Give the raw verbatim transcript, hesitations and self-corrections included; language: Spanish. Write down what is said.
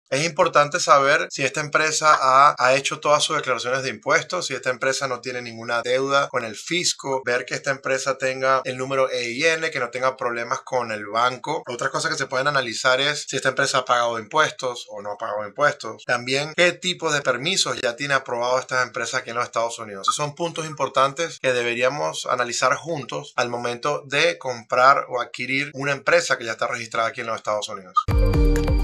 Es importante saber si esta empresa ha, ha hecho todas sus declaraciones de impuestos, si esta empresa no tiene ninguna deuda con el fisco, ver que esta empresa tenga el número E I N, que no tenga problemas con el banco. Otras cosas que se pueden analizar es si esta empresa ha pagado impuestos o no ha pagado impuestos. También qué tipo de permisos ya tiene aprobado esta empresa aquí en los Estados Unidos. Esos son puntos importantes que deberíamos analizar juntos al momento de comprar o adquirir una empresa que ya está registrada aquí en los Estados Unidos.